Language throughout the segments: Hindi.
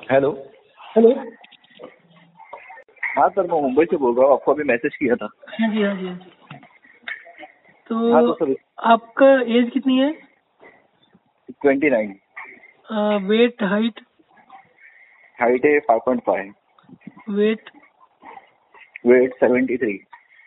हेलो। हेलो। हाँ सर, मैं मुंबई से बोल रहा हूँ। आपको अभी मैसेज किया था। हाँ जी, हाँ जी, हाँ जी। हाँ तो तो सर, आपका एज कितनी है? 29। Wait, height? हाइट है 5.5। वेट? वेट 73।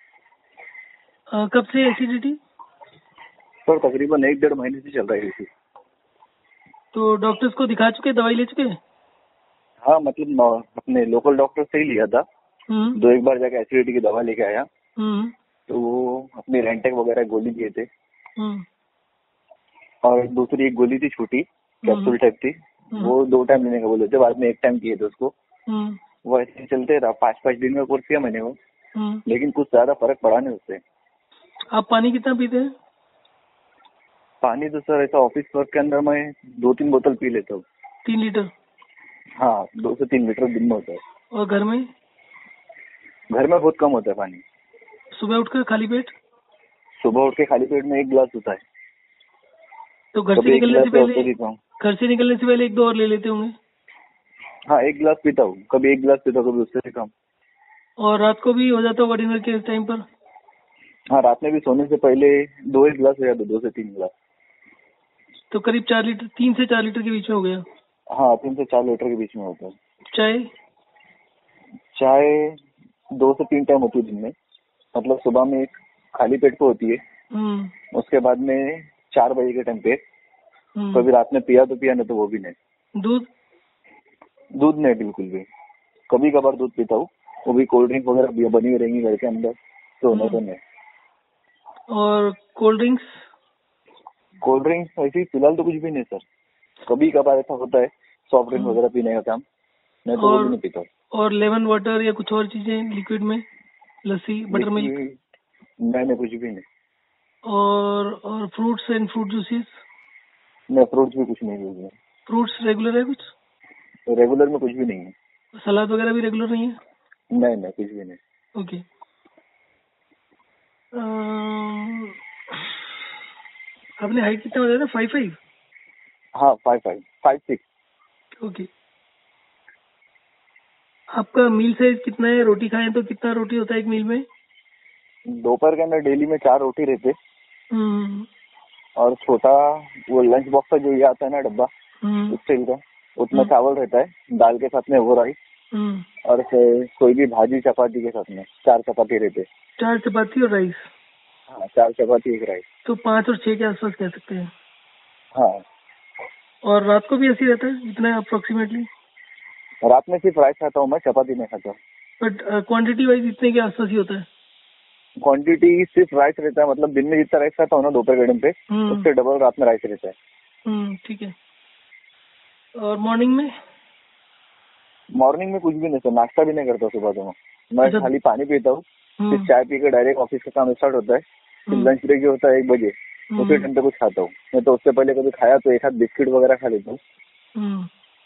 कब से एसिडिटी? सर तकरीबन 1-1.5 महीने से चल रहा है इसी। तो डॉक्टर्स को दिखा चुके, दवाई ले चुके? हाँ मतलब अपने लोकल डॉक्टर से ही लिया था। हम्म। 2 एक बार जाकर एसिडिटी की दवा लेके आया। हम्म। तो वो अपनी रेंटेक वगैरह गोली दिए थे। हम्म। और दूसरी एक गोली थी छोटी, कैप्सूल टाइप थी। वो 2 टाइम लेने का बोले थे, बाद में 1 टाइम किए थे उसको। हम्म। वो ऐसे ही चलते रहा। 5-5 दिन में कोर्स किया मैंने वो। हम्म। लेकिन कुछ ज्यादा फर्क पड़ा नहीं उससे। आप पानी कितना पीते हैं? पानी तो सर ऐसा ऑफिस वर्क के अंदर मैं 2-3 बोतल पी लेता हूँ। 3 लीटर? हाँ, 2 से 3 लीटर दिन में होता है। और घर में? घर में बहुत कम होता है पानी। सुबह उठकर खाली पेट? सुबह उठ के खाली पेट में 1 गिलास होता है। तो घर से कभी 1 निकलने से गिलास या पहले उससे भी कम। घर से निकलने से पहले 1-2 और ले लेते होंगे? हाँ, 1 गिलास पीता हूँ। कभी 1 गिलास पीता हूँ, कभी उससे भी कम। और रात को भी हो जाता होगा डिनर के टाइम पर? हाँ, रात में भी सोने से पहले 2 एक गिलास हो जाता है, 2 से 3 गिलास। तो करीब 4 लीटर, 3 से 4 लीटर के बीच में हो गया। हाँ, 3 से 4 लीटर के बीच में होता है। चाय? चाय 2 से 3 टाइम होती है दिन में। मतलब सुबह में एक खाली पेट पे होती है। हम्म। उसके बाद में 4 बजे के टाइम पे। हम्म। कभी रात में पिया तो पिया, नहीं तो वो भी नहीं। दूध? दूध नहीं, बिल्कुल भी। कभी कभार दूध पीता हूँ, वो भी कोल्ड ड्रिंक वगैरह भी बनी रहेंगी घर के अंदर तो नहीं तो नहीं। और कोल्ड ड्रिंक्स? कोल्ड ड्रिंक ऐसे ही फिलहाल तो कुछ भी नहीं सर। कभी कभार ऐसा होता है सॉफ्ट ड्रिंक वगैरह पीने का काम, नहीं तो वो भी और नहीं पीता। और लेमन वाटर या कुछ और चीजें लिक्विड में? Lassi, butter milk? नहीं, कुछ भी नहीं। और फ्रूट्स एंड फ्रूट जूसेस? मैं फ्रूट्स भी कुछ नहीं यूज है। फ्रूट्स रेगुलर है कुछ? रेगुलर में कुछ भी नहीं है। सलाद वगैरह भी रेगुलर नहीं है? नहीं, कुछ भी नहीं। ओके। आपने हाइट कितना बताया था? 5'5"? हाँ, 5'5", 5'6". ओके। आपका मील साइज कितना है? रोटी खाएं तो कितना रोटी होता है एक मील में? दोपहर के अंदर डेली में 4 रोटी रहते। हम्म। और छोटा वो लंच बॉक्स का जो ये आता है ना डब्बा, स्टील का, उसमें चावल रहता है, दाल के साथ में वो राइस, और कोई भी भाजी चपाती के साथ में 4 चपाती रहते। 4 चपाती और राइस? हाँ, 4 चपाती 1 राइस। तो 5 और 6 के आसपास कह सकते हैं। हाँ। और रात को भी ऐसे ही रहता है इतना अप्रोक्सीमेटली? रात में सिर्फ राइस खाता हूँ मैं, चपाती नहीं खाता। बट क्वांटिटी वाइज इतने के आसपास ही होता है? क्वांटिटी सिर्फ राइस रहता है। मतलब दिन में जितना राइस खाता हूँ ना दोपहर के टाइम पे, उससे डबल रात में राइस रहता है। ठीक है। और मॉर्निंग में? मॉर्निंग में कुछ भी नहीं सर, नाश्ता भी नहीं करता सुबह तो मैं अच्छा। खाली पानी पीता हूँ। फिर चाय पी के डायरेक्ट ऑफिस का काम स्टार्ट होता है। फिर लंच ब्रेक जो होता है 1 बजे, उसी टाइम पे कुछ खाता हूँ। नहीं तो उससे पहले कभी खाया तो 1 आध बिस्किट वगैरह खा लेता हूँ।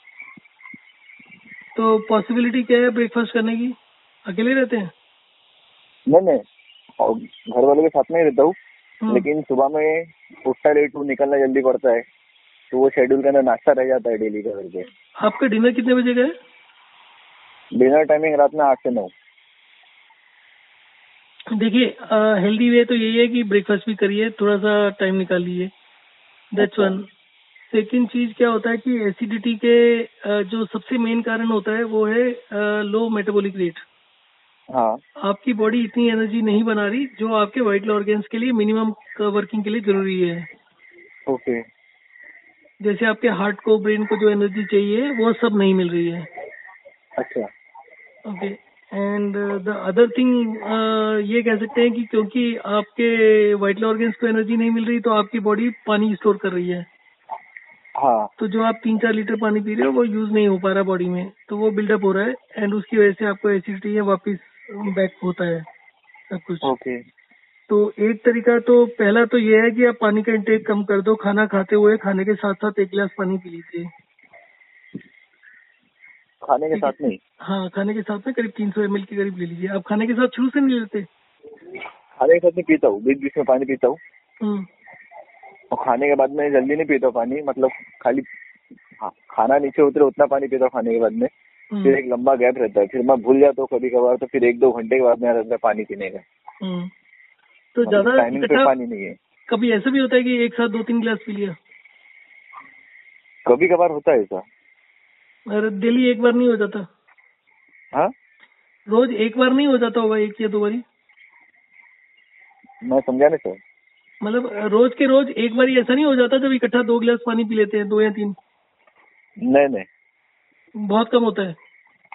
तो पॉसिबिलिटी क्या है ब्रेकफास्ट करने की? अकेले रहते हैं? नहीं, और घर वालों के साथ में ही रहता हूँ। लेकिन सुबह में उठता लेट हूँ, निकलना जल्दी पड़ता है, तो वो शेड्यूल के अंदर नाश्ता रह जाता है डेली का करके। आपका डिनर कितने बजे का है? डिनर टाइमिंग रात में 8 से 9। देखिए, हेल्दी वे तो यही है कि ब्रेकफास्ट भी करिए, थोड़ा सा टाइम निकाल लीजिए। That's one. सेकंड चीज क्या होता है कि एसिडिटी के जो सबसे मेन कारण होता है वो है लो मेटाबॉलिक रेट। हाँ। आपकी बॉडी इतनी एनर्जी नहीं बना रही जो आपके वाइटल ऑर्गन्स के लिए मिनिमम वर्किंग के लिए जरूरी है। ओके। जैसे आपके हार्ट को, ब्रेन को जो एनर्जी चाहिए वो सब नहीं मिल रही है। अच्छा। Okay. And the other thing, ये कह सकते हैं कि क्योंकि आपके वाइटल ऑर्गन्स को एनर्जी नहीं मिल रही तो आपकी बॉडी पानी स्टोर कर रही है। हाँ। तो जो आप 3-4 लीटर पानी पी रहे हो वो यूज नहीं हो पा रहा बॉडी में, तो वो बिल्डअप हो रहा है एंड उसकी वजह से आपको एसिडिटी या वापस बैक होता है सब कुछ। ओके। तो एक तरीका तो पहला तो ये है कि आप पानी का इंटेक कम कर दो। खाना खाते हुए खाने के साथ साथ 1 गिलास पानी पी लीजिए। खाने के ठीक साथ है? नहीं? हाँ, खाने के साथ में करीब 300 ml के करीब ले लीजिए। आप खाने के साथ शुरू से नहीं लेते? खाने के साथ नहीं पीता हूँ, बीच बीच में पानी पीता हूँ। और खाने के बाद में जल्दी नहीं पीता पानी, मतलब खाली खाना नीचे उतरे उतना पानी पीता हूँ खाने के बाद में, फिर एक लंबा गैप रहता है, फिर मैं भूल जाता हूँ कभी कभार, तो फिर 1-2 घंटे के बाद में रहता है पानी पीने का। तो ज्यादा टाइमिंग पे पानी नहीं है। कभी ऐसा भी होता है कि एक साथ 2-3 गिलास पी लिया? कभी कभार होता है ऐसा। अरे डेली एक बार नहीं हो जाता? हाँ, रोज एक बार नहीं हो जाता होगा, 1 या 2 बारी? मैं समझा नहीं सर। मतलब रोज के रोज एक बारी ऐसा नहीं हो जाता जब इकट्ठा 2 गिलास पानी पी लेते हैं, 2 या 3? नहीं, बहुत कम होता है।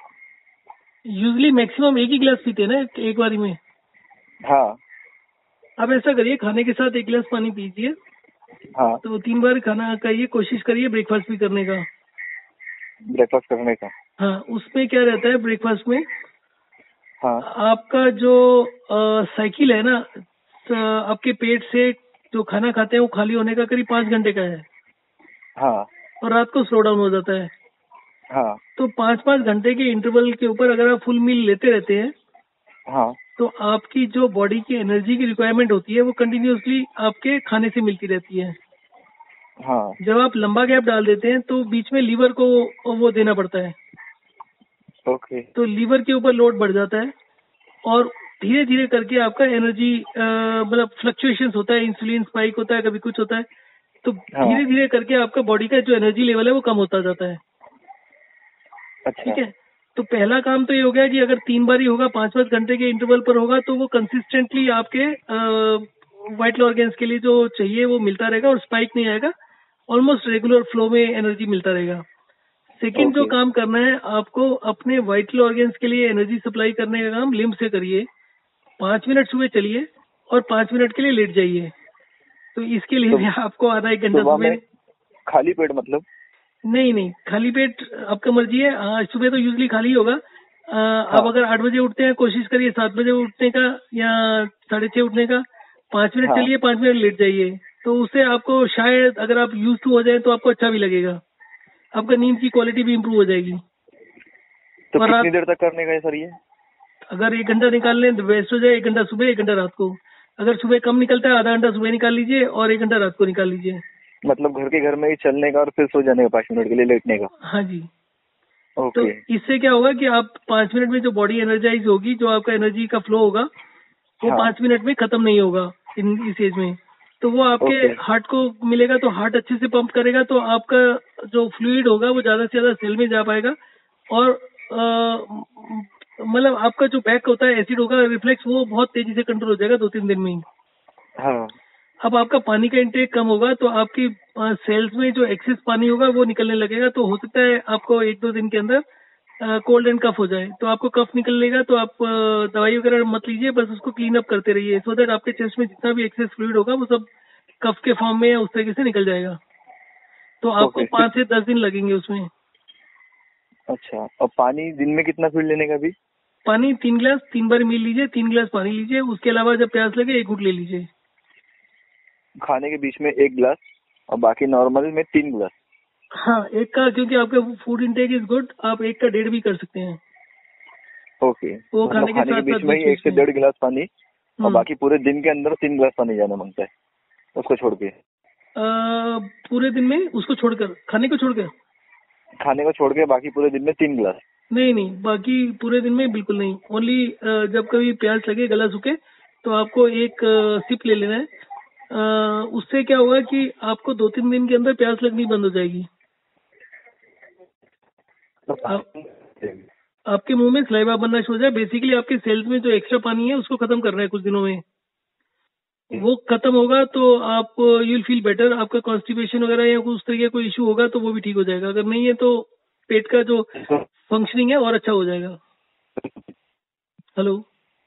यूजली मैक्सिमम 1 ही गिलास पीते हैं ना एक बारी में। हाँ। अब ऐसा करिए, खाने के साथ 1 गिलास पानी पीजिए। हाँ। तो 3 बार खाना खाइए, कोशिश करिए ब्रेकफास्ट भी करने का। ब्रेकफास्ट करने का? हाँ, उसमें क्या रहता है ब्रेकफास्ट में? हाँ। आपका जो साइकिल है ना, आपके पेट से जो खाना खाते हैं वो खाली होने का करीब 5 घंटे का है। हाँ। और रात को स्लो डाउन हो जाता है। हाँ। तो 5-5 घंटे के इंटरवल के ऊपर अगर आप फुल मील लेते रहते हैं, हाँ, तो आपकी जो बॉडी की एनर्जी की रिक्वायरमेंट होती है वो कंटिन्यूअसली आपके खाने से मिलती रहती है। हाँ। जब आप लंबा गैप डाल देते हैं तो बीच में लीवर को वो देना पड़ता है। ओके। तो लीवर के ऊपर लोड बढ़ जाता है और धीरे धीरे करके आपका एनर्जी मतलब फ्लक्चुएशंस होता है, इंसुलिन स्पाइक होता है, कभी कुछ होता है। तो हाँ। धीरे धीरे करके आपका बॉडी का जो एनर्जी लेवल है वो कम होता जाता है। अच्छा। ठीक है। तो पहला काम तो ये हो गया कि अगर 3 बार ही होगा, 5-5 घंटे के इंटरवल पर होगा, तो वो कंसिस्टेंटली आपके वाइटल ऑर्गेन्स के लिए जो चाहिए वो मिलता रहेगा और स्पाइक नहीं आएगा। ऑलमोस्ट रेगुलर फ्लो में एनर्जी मिलता रहेगा। सेकेंड जो काम करना है आपको, अपने वाइटल ऑर्गेन्स के लिए एनर्जी सप्लाई करने का काम लिम्ब से करिए। 5 मिनट सुबह चलिए और 5 मिनट के लिए लेट जाइए। तो इसके लिए भी आपको आधा 1 घंटा सुबह खाली पेट मतलब? नहीं, खाली पेट आपका मर्जी है। सुबह तो यूजली खाली होगा। आप अगर 8 बजे उठते हैं, कोशिश करिए 7 बजे उठने का या 6:30 उठने का। 5 मिनट चलिए, 5 मिनट लेट जाइए। तो उससे आपको शायद, अगर आप यूज टू हो जाए तो आपको अच्छा भी लगेगा। आपका नींद की क्वालिटी भी इम्प्रूव हो जाएगी। तो कितनी देर तक करने का है सर ये? अगर 1 घंटा निकाल लें तो बेस्ट हो जाए। 1 घंटा सुबह, 1 घंटा रात को। अगर सुबह कम निकलता है, आधा घंटा सुबह निकाल लीजिए और 1 घंटा रात को निकाल लीजिए। मतलब घर में ही चलने का और फिर सो जाने का 5 मिनट के लिए, लेटने का? हाँ जी। ओके। तो इससे क्या होगा कि आप 5 मिनट में जो बॉडी एनर्जाइज होगी, जो आपका एनर्जी का फ्लो होगा, वो 5 मिनट में खत्म नहीं होगा इस एज में। तो वो आपके हार्ट को मिलेगा, तो हार्ट अच्छे से पंप करेगा, तो आपका जो फ्लूइड होगा वो ज्यादा से ज्यादा सेल में जा पाएगा। और मतलब आपका जो बैक होता है, एसिड होगा, रिफ्लेक्स, वो बहुत तेजी से कंट्रोल हो जाएगा 2-3 दिन में ही। हाँ। अब आपका पानी का इंटेक कम होगा तो आपकी सेल्स में जो एक्सेस पानी होगा वो निकलने लगेगा। तो हो सकता है आपको 1-2 दिन के अंदर कोल्ड एंड कफ हो जाए। तो आपको कफ निकलेगा तो आप दवाई वगैरह मत लीजिए, बस उसको क्लीन अप करते रहिए, सो दैट आपके चेस्ट में जितना भी एक्सेस फ्लूइड होगा वो सब कफ के फॉर्म में या उस तरीके से निकल जाएगा। तो आपको 5 से 10 दिन लगेंगे उसमें। अच्छा, और पानी दिन में कितना फील लेने का भी? पानी 3 गिलास 3 बार मील लीजिए, 3 गिलास पानी लीजिए। उसके अलावा जब प्यास लगे 1 घूंट ले लीजिए। खाने के बीच में 1 गिलास और बाकी नॉर्मल में 3 गिलास? हाँ, 1 का, क्योंकि आपका फूड इंटेक इज गुड, आप 1 का 1.5 भी कर सकते हैं। ओके। वो मतलब खाने के बीच में ही 1 से 1.5 गिलास पानी और बाकी पूरे दिन के अंदर 3 गिलास पानी जाना मांगता है उसको छोड़ के? पूरे दिन में उसको छोड़कर, खाने को छोड़ के बाकी पूरे दिन में 3 गिलास? नहीं, बाकी पूरे दिन में बिल्कुल नहीं। ओनली जब कभी प्यास लगे, गला सूखे, तो आपको 1 सिप ले लेना है। उससे क्या होगा कि आपको 2-3 दिन के अंदर प्यास लगनी बंद हो जाएगी। आपके मुंह में सलाइवा बनना शुरू हो जाए। बेसिकली आपके सेल्स में जो एक्स्ट्रा पानी है उसको खत्म करना है कुछ दिनों में। वो खत्म होगा तो आप यू विल फील बेटर। आपका कॉन्स्टिपेशन वगैरह या उस तरीके का कोई इशू होगा तो वो भी ठीक हो जाएगा। अगर नहीं है तो पेट का जो फंक्शनिंग है और अच्छा हो जाएगा। हेलो।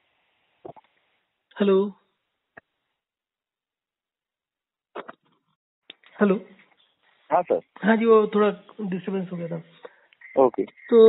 हाँ सर। हाँ जी, वो थोड़ा डिस्टर्बेंस हो गया था। ओके।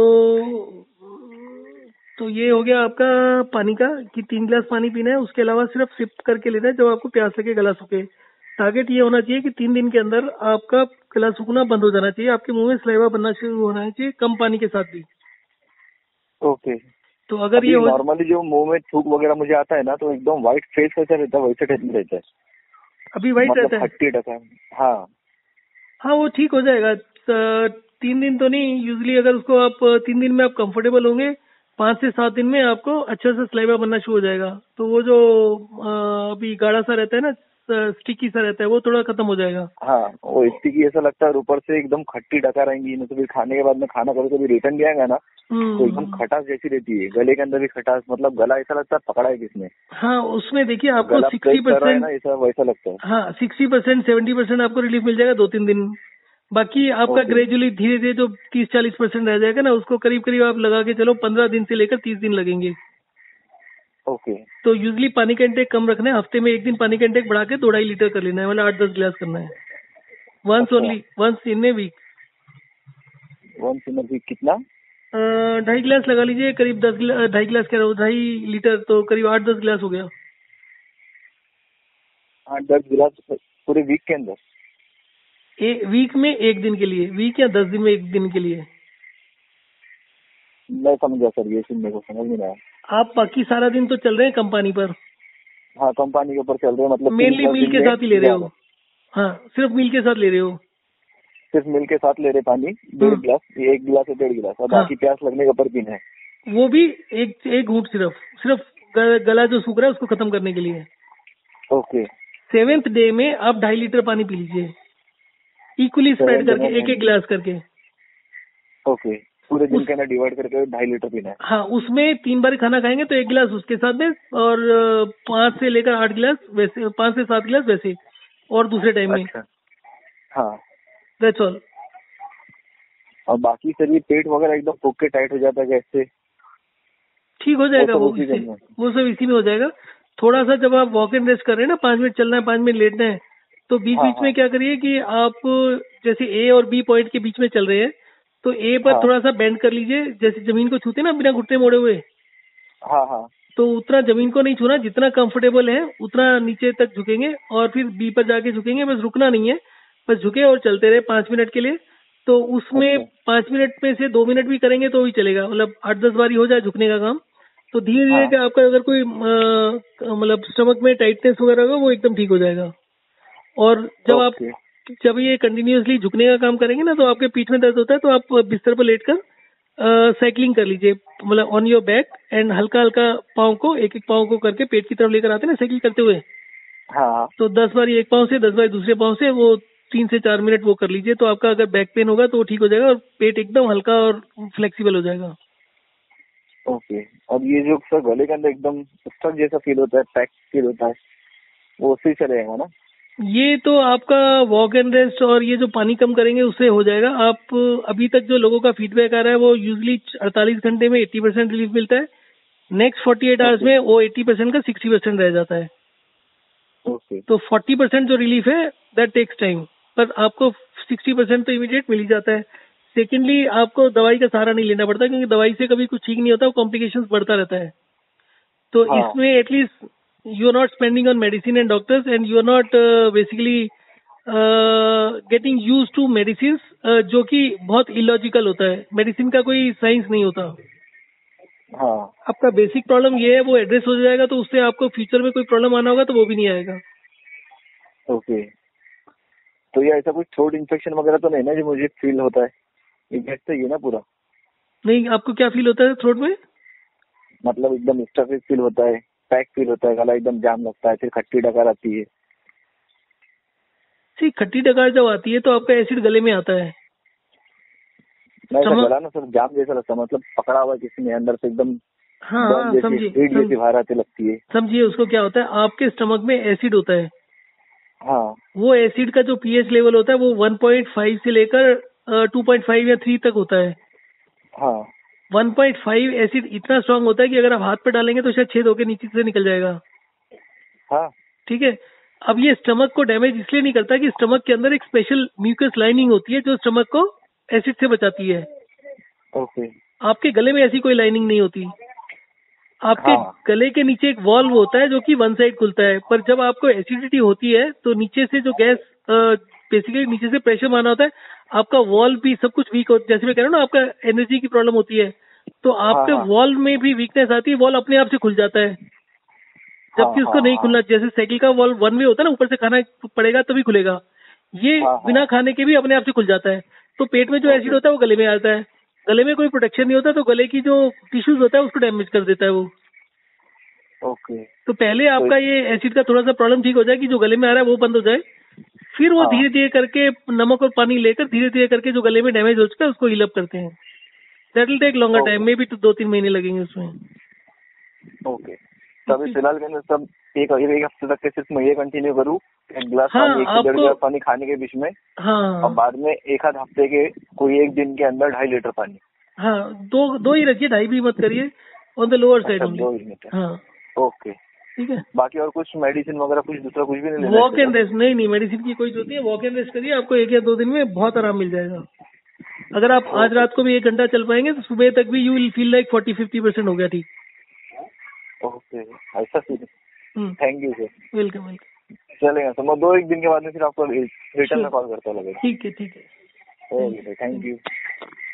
तो ये हो गया आपका पानी का, कि 3 गिलास पानी पीना है। उसके अलावा सिर्फ सिप करके लेना है जब आपको प्यास लगे, गला सूखे। टारगेट ये होना चाहिए कि 3 दिन के अंदर आपका गला सूखना बंद हो जाना चाहिए, आपके मुंह में सलाइवा बनना शुरू होना चाहिए, कम पानी के साथ भी। ओके। तो अगर ये नॉर्मली जो मुंह में थूक वगैरह मुझे आता है ना, तो एकदम व्हाइट फेस कैसा रहता है वैसे टेस्ट रहता है। अभी व्हाइट रहता है? 30%। हाँ, वो ठीक हो जाएगा। 3 दिन तो नहीं, यूजली अगर उसको आप 3 दिन में आप कंफर्टेबल होंगे, 5 से 7 दिन में आपको अच्छा सा स्लाइवा बनना शुरू हो जाएगा। तो वो जो अभी गाढ़ा सा रहता है ना, स्टिकी सा रहता है, वो थोड़ा खत्म हो जाएगा। हाँ, वो स्टिकी ऐसा लगता है और ऊपर से एकदम खट्टी डकार आएंगी, नहीं तो फिर खाने के बाद में खाना कभी कभी रिटर्न भी आएगा ना तो एकदम खटास जैसी रहती है, गले के अंदर भी खटास, मतलब गला ऐसा लगता है पकड़ा है किसने। हाँ, उसमें देखिए आपको गला प्रेस कर रहा है 60%, ना, ऐसा वैसा लगता है। हाँ 60% 70% आपको रिलीफ मिल जाएगा 2-3 दिन। बाकी आपका ओके। ग्रेजुअली धीरे धीरे जो 30-40% रह जाएगा ना, उसको करीब करीब आप लगा के चलो 15 दिन से लेकर 30 दिन लगेंगे। ओके। तो यूजली पानी का इंटेक कम रखना है, हफ्ते में 1 दिन पानी का इंटेक बढ़ा के 2-2.5 लीटर कर लेना है, मतलब 8-10 गिलास करना है। वंस अच्छा। Only, once in a week. One simmer भी कितना? 2.5 गिलास लगा लीजिए, करीब 2.5 गिलास कह रहा हूँ, 2.5 लीटर, तो करीब 8-10 गिलास हो गया। 8-10 गिलास पूरे वीक के अंदर? वीक में 1 दिन के लिए, वीक या 10 दिन में 1 दिन के लिए। मैं समझा सर, ये सुनने को समझ नहीं आया। आप बाकी सारा दिन तो चल रहे हैं कंपनी पर, हाँ, कंपनी के ऊपर चल रहे हैं, मतलब मेनली 3-10 मील दिन के में साथ ही ले रहे हो। ज्यादा। हाँ, सिर्फ मील के साथ ले रहे हो। सिर्फ मिल के साथ ले रहे पानी 1.5 गिलास, ये 1 गिलास है 1.5 गिलास, और हाँ, बाकी प्यास लगने का पर पीना है। वो भी एक घूंट, सिर्फ सिर्फ गला जो सूख रहा है उसको खत्म करने के लिए। ओके। 7th डे में आप 2.5 लीटर पानी पी लीजिए, इक्वली स्प्रेड 7 करके, दिन में? 1-1 गिलास करके। ओके, पूरे दिन उस के अंदर डिवाइड करके 2.5 लीटर पीना है। हाँ, उसमें 3 बार खाना खाएंगे तो 1 गिलास उसके साथ में, और 5 से लेकर 8 गिलास वैसे, 5 से 7 गिलास वैसे, और दूसरे टाइम में। अच्छा। हाँ। That's all. और बाकी सर ये पेट वगैरह एकदम फूक के टाइट हो जाता है गैस से? ठीक हो जाएगा सब वो उसी के इसी अंदर? वो सब इसी में हो जाएगा। थोड़ा सा जब आप वॉक एंड रेस्ट कर रहे हैं ना, 5 मिनट चलना है, 5 मिनट लेटना है, तो बीच हाँ बीच हाँ में क्या करिए कि आप जैसे ए और बी पॉइंट के बीच में चल रहे हैं, तो ए पर हाँ थोड़ा सा बेंड कर लीजिए, जैसे जमीन को छूते ना बिना घुटने मोड़े हुए। हाँ हाँ। तो उतना जमीन को नहीं छूना, जितना कंफर्टेबल है उतना नीचे तक झुकेंगे, और फिर बी पर जाके झुकेंगे, बस रुकना नहीं है, बस झुके और चलते रहे 5 मिनट के लिए। तो उसमें अच्छा। 5 मिनट में से 2 मिनट भी करेंगे तो भी चलेगा, मतलब 8-10 बारी हो जाए झुकने का काम। तो धीरे धीरे हाँ। कि आपका अगर कोई मतलब स्टमक में टाइटनेस वगैरह होगा वो एकदम ठीक हो जाएगा। और ओके। जब ये कंटिन्यूअसली झुकने का काम करेंगे ना, तो आपके पीठ में दर्द होता है, तो आप बिस्तर पर लेटकर साइकिलिंग कर लीजिए, मतलब ऑन योर बैक, एंड हल्का हल्का पाँव को, एक एक पाँव को करके पेट की तरफ लेकर आते हैं ना साइकिल करते हुए। हाँ। तो 10 बारी एक पाँव से, 10 बारी दूसरे पाँव से, वो 3 से 4 मिनट वो कर लीजिए, तो आपका अगर बैक पेन होगा तो वो ठीक हो जाएगा, और पेट एकदम हल्का और फ्लेक्सिबल हो जाएगा। ओके। और ये जो सर गले के अंदर एकदम स्टक जैसा फील होता है, पैक फील होता है, वो उससे ही चलेगा ना? ये तो आपका वॉक एंड रेस्ट और ये जो पानी कम करेंगे उससे हो जाएगा। आप अभी तक जो लोगों का फीडबैक आ रहा है वो यूजली 48 घंटे में 80% रिलीफ मिलता है। Next 48 hours okay. में वो 80% का 60% रह जाता है। ओके। तो 40% जो रिलीफ है दैट टेक्स टाइम, पर आपको 60% तो इमीडिएट मिल ही जाता है। सेकेंडली, आपको दवाई का सहारा नहीं लेना पड़ता, क्योंकि दवाई से कभी कुछ ठीक नहीं होता, कॉम्प्लिकेशंस बढ़ता रहता है। तो हाँ। इसमें at least you are not spending on medicine and doctors, and you are not basically getting use to medicine, जो कि बहुत इलॉजिकल होता है। मेडिसिन का कोई साइंस नहीं होता। हाँ। आपका बेसिक प्रॉब्लम ये है, वो एड्रेस हो जाएगा, तो उससे आपको फ्यूचर में कोई प्रॉब्लम आना होगा तो वो भी नहीं आएगा। ओके। तो ये ऐसा कुछ थ्रोट इन्फेक्शन वगैरह तो नहीं ना जो मुझे फील होता है? ये गैस तो ये ना पूरा? नहीं, आपको क्या फील होता है थ्रोट में? मतलब एकदम स्टफी फील होता है, पैक फील होता है, गला एकदम जाम लगता है, फिर खट्टी डकार आती है। सी, खट्टी डकार जब आती है तो आपका एसिड गले में आता है। नहीं सर, गला ना सर जाम जैसा लगता है, मतलब पकड़ा हुआ किसी ने अंदर से एकदम, हाँ बर्न हाँ, जैसी, हीट जैसी बाहर आती लगती है। समझिए उसको क्या होता है, आपके स्टमक में एसिड होता है। हाँ। वो एसिड का जो पीएच लेवल होता है वो 1.5 से लेकर 2.5 या 3 तक होता है। हाँ। 1.5 एसिड इतना स्ट्रांग होता है कि अगर आप हाथ पे डालेंगे तो शायद छेद होकर नीचे से निकल जाएगा। हाँ। ठीक है। अब ये स्टमक को डैमेज इसलिए नहीं करता कि स्टमक के अंदर एक स्पेशल म्यूकस लाइनिंग होती है जो स्टमक को एसिड से बचाती है। ओके। आपके गले में ऐसी कोई लाइनिंग नहीं होती। आपके हाँ। गले के नीचे एक वॉल्व होता है जो कि वन साइड खुलता है, पर जब आपको एसिडिटी होती है तो नीचे से जो गैस, बेसिकली नीचे से प्रेशर मारना होता है, आपका वॉल्व भी सब कुछ वीक होता है। जैसे मैं कह रहा हूँ ना, आपका एनर्जी की प्रॉब्लम होती है, तो हाँ। आपके हाँ। वॉल्व में भी वीकनेस आती है, वॉल्व अपने आप से खुल जाता है, हाँ। जबकि उसको हाँ। नहीं हाँ। खुलना। जैसे साइकिल का वॉल्व वन वे होता है ना, ऊपर से खाना पड़ेगा तभी खुलेगा, ये हाँ। बिना हाँ। खाने के भी अपने आप से खुल जाता है। तो पेट में जो एसिड होता है वो गले में आता है, गले में कोई प्रोटेक्शन नहीं होता तो गले की जो टिश्यूज होता है उसको डैमेज कर देता है वो। ओके। तो पहले आपका ये एसिड का थोड़ा सा प्रॉब्लम ठीक हो जाए कि जो गले में आ रहा है वो बंद हो जाए, फिर वो धीरे धीरे करके नमक और पानी लेकर धीरे धीरे करके जो गले में डैमेज हो चुका है उसको हील अप करते हैं। That will take longer time, maybe 2-3 महीने लगेंगे उसमें। ओके। तो अभी फिलहाल के अंदर सब एक हफ्ते तक के सिर्फ मैं ये कंटिन्यू करूँ, एक गिलास पानी, 1 से 1.5 गिलास पानी खाने के बीच में, हाँ, और बाद में एक आध हफ्ते के कोई एक दिन के अंदर 2.5 लीटर पानी। हाँ, दो ही रखिए, 2.5 भी मत करिए, on the lower side only. 2 unit. हाँ, ओके, ठीक है। बाकी और कुछ मेडिसिन वगैरह कुछ दूसरा कुछ भी नहीं लेना? वॉक एंड रेस्ट, नहीं मेडिसिन की कोई जरूरत नहीं है, वॉक एंड रेस्ट करिए, आपको 1 या 2 दिन में बहुत आराम मिल जाएगा। अगर आप आज रात को भी 1 घंटा चल पाएंगे तो सुबह तक भी यू विल फील लाइक 40-50% हो गया ठीक। ओके, ऐसा scene. Thank you sir. Welcome welcome. चलेगा, तो मैं 2-1 दिन के बाद में फिर आपको रिटर्न में कॉल करता लगेगा। ठीक है, ठीक है। Okay, thank you.